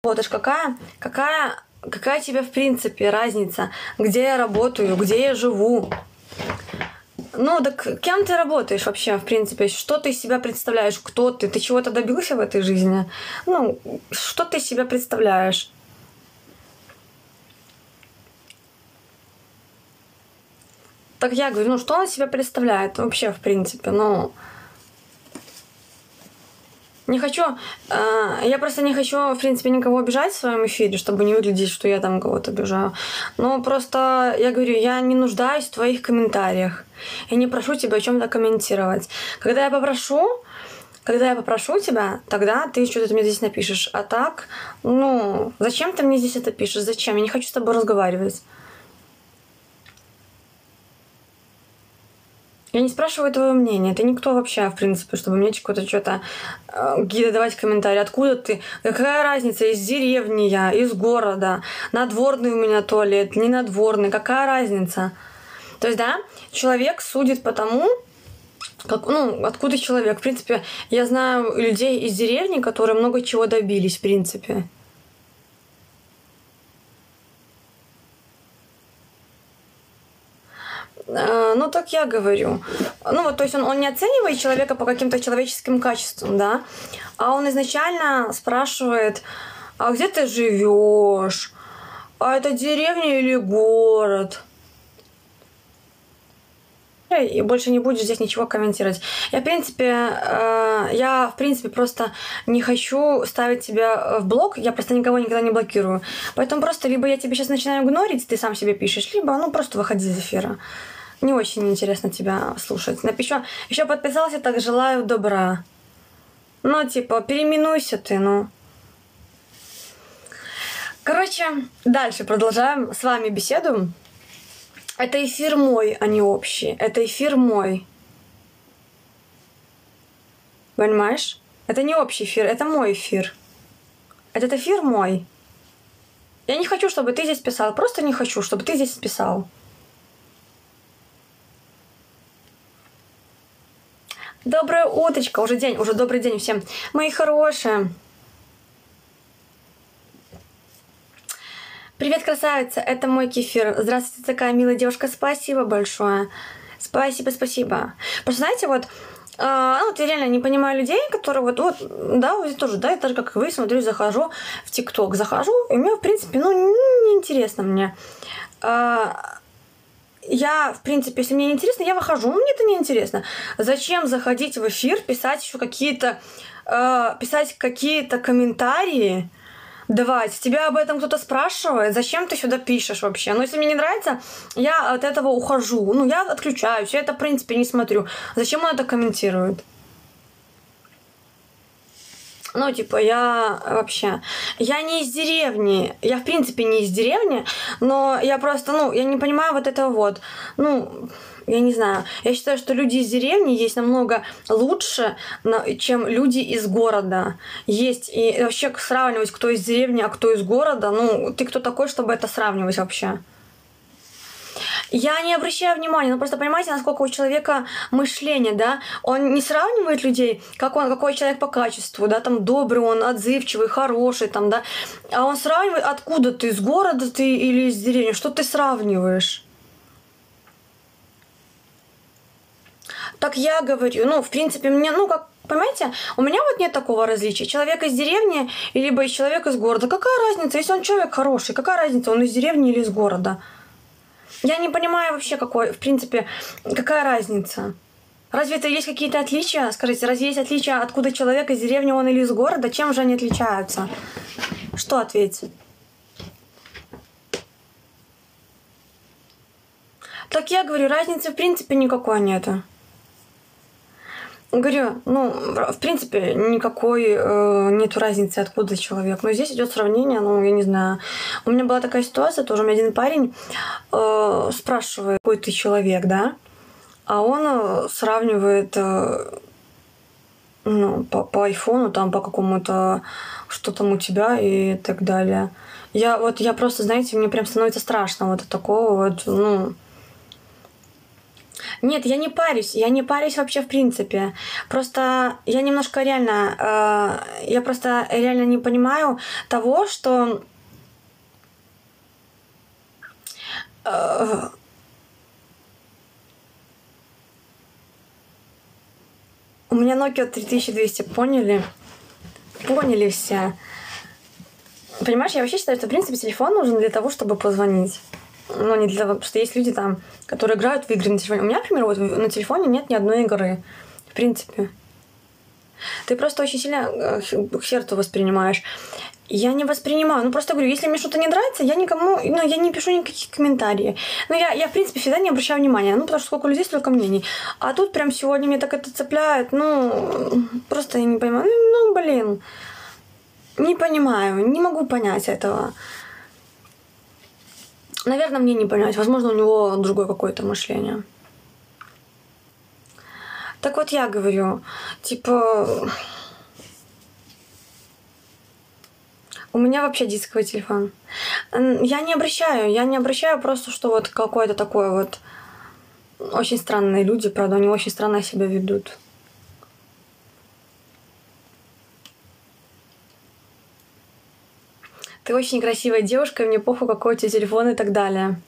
работаешь, какая тебе в принципе разница, где я работаю, где я живу? Ну, так кем ты работаешь вообще, в принципе? Что ты из себя представляешь? Кто ты? Ты чего-то добился в этой жизни? Ну, что ты из себя представляешь? Так я говорю, ну, что он из себя представляет вообще, в принципе? Ну, не хочу, я просто не хочу, в принципе, никого обижать в своем эфире, чтобы не выглядеть, что я там кого-то обижаю. Но просто, я говорю, я не нуждаюсь в твоих комментариях. Я не прошу тебя о чем-то комментировать. Когда я попрошу тебя, тогда ты что-то мне здесь напишешь. А так, ну, зачем ты мне здесь это пишешь? Зачем? Я не хочу с тобой разговаривать. Я не спрашиваю твоего мнения. Ты никто вообще, в принципе, чтобы мне какое-то что-то какие-то давать комментарии. Откуда ты? Какая разница? Из деревни я, из города. Надворный у меня туалет, не надворный. Какая разница? То есть, да, человек судит по тому, ну, откуда человек. В принципе, я знаю людей из деревни, которые много чего добились, в принципе. Ну, так я говорю. Ну, вот, то есть он не оценивает человека по каким-то человеческим качествам, да, а он изначально спрашивает, а где ты живешь? А это деревня или город? И больше не будешь здесь ничего комментировать. Я, в принципе, просто не хочу ставить тебя в блок, я просто никого никогда не блокирую. Поэтому просто либо я тебя сейчас начинаю игнорить, ты сам себе пишешь, либо, ну, просто выходи из эфира. Не очень интересно тебя слушать. Напишу, еще подписался, так желаю добра. Ну, типа, переименуйся ты, ну. Короче, дальше продолжаем с вами беседу. Это эфир мой, а не общий. Это эфир мой. Понимаешь? Это не общий эфир, это мой эфир. Этот эфир мой. Я не хочу, чтобы ты здесь писал. Просто не хочу, чтобы ты здесь писал. Доброе утречко, уже день, уже добрый день всем. Мои хорошие. Привет, красавица, это мой кефир. Здравствуйте, такая милая девушка, спасибо большое. Спасибо, спасибо. Просто знаете, вот, вот я реально не понимаю людей, которые да, вот тоже, да, я даже как вы, смотрю, захожу в ТикТок, и мне, в принципе, ну, неинтересно мне. Я, в принципе, если мне не интересно, я выхожу, мне это не интересно. Зачем заходить в эфир, писать еще писать какие-то комментарии, давать? Тебя об этом кто-то спрашивает? Зачем ты сюда пишешь вообще? Ну, если мне не нравится, я от этого ухожу. Ну, я отключаюсь, я это, в принципе, не смотрю. Зачем он это комментирует? Ну, типа, я не из деревни. Я, в принципе, не из деревни, но я просто, я не понимаю вот этого вот. Ну, я не знаю. Я считаю, что люди из деревни есть намного лучше, чем люди из города. Есть. И вообще сравнивать, кто из деревни, а кто из города, ну, ты кто такой, чтобы это сравнивать вообще? Я не обращаю внимания, но просто понимаете, насколько у человека мышление, да, он не сравнивает людей, какой человек по качеству, да, там добрый он, отзывчивый, хороший, там, да, а он сравнивает, откуда ты, из города ты или из деревни, что ты сравниваешь? Так я говорю, ну, в принципе, мне, понимаете, у меня вот нет такого различия. Человек из деревни, либо человек из города. Какая разница, если он человек хороший, какая разница, он из деревни или из города? Я не понимаю вообще, в принципе, какая разница. Разве это есть какие-то отличия? Скажите, разве есть отличия, откуда человек из деревни, он или из города? Чем же они отличаются? Что ответить? Так я говорю, разницы в принципе никакой нету. Говорю, в принципе, никакой нету разницы, откуда человек. Но здесь идет сравнение, я не знаю. У меня была такая ситуация, тоже у меня один парень спрашивает, какой ты человек, да? А он сравнивает по айфону, там, по какому-то, что там у тебя и так далее. Я просто, знаете, мне прям становится страшно вот от такого вот, Нет, я не парюсь вообще в принципе. Просто я немножко реально, я просто реально не понимаю того, что э, у меня Nokia 3200, поняли? Поняли все. Понимаешь, я вообще считаю, что, в принципе, телефон нужен для того, чтобы позвонить. Ну, не для того, потому что есть люди там, которые играют в игры на телефоне. У меня, например, вот на телефоне нет ни одной игры. В принципе. Ты просто очень сильно к сердцу воспринимаешь. Я не воспринимаю. Ну, просто говорю, если мне что-то не нравится, я никому, ну, я не пишу никаких комментариев. Ну, я, в принципе, всегда не обращаю внимания. Ну, потому что сколько людей, столько мнений. А тут прям сегодня мне так это цепляет. Ну, просто я не понимаю. Ну, блин. Не понимаю. Не могу понять этого. Наверное, мне не понять. Возможно, у него другое какое-то мышление. Так вот я говорю, типа, у меня вообще дисковый телефон. Я не обращаю просто, что вот какое-то такое вот очень странные люди, правда, они очень странно себя ведут. Ты очень красивая девушка, и мне похуй, какой у тебя телефон и так далее.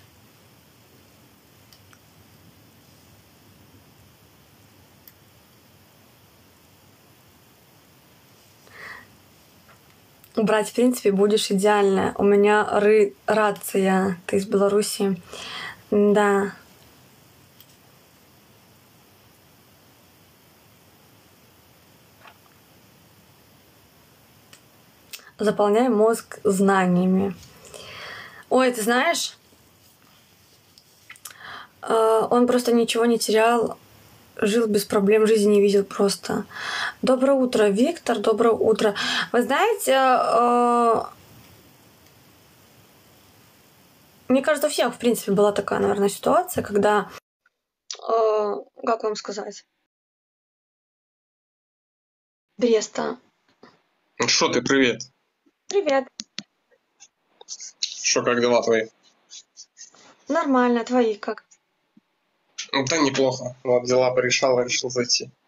Брать, в принципе, будешь идеально. У меня рация. Ты из Беларуси. Да. Заполняй мозг знаниями. Ой, ты знаешь, он просто ничего не терял, жил без проблем, жизни не видел просто. Доброе утро, Виктор, доброе утро. Вы знаете, мне кажется, у всех, в принципе, была такая, наверное, ситуация, когда, как вам сказать, Бреста. Ну что ты, привет. Привет. Что, как дела твои? Нормально, твои как? Да неплохо. Вот дела порешал, решил зайти.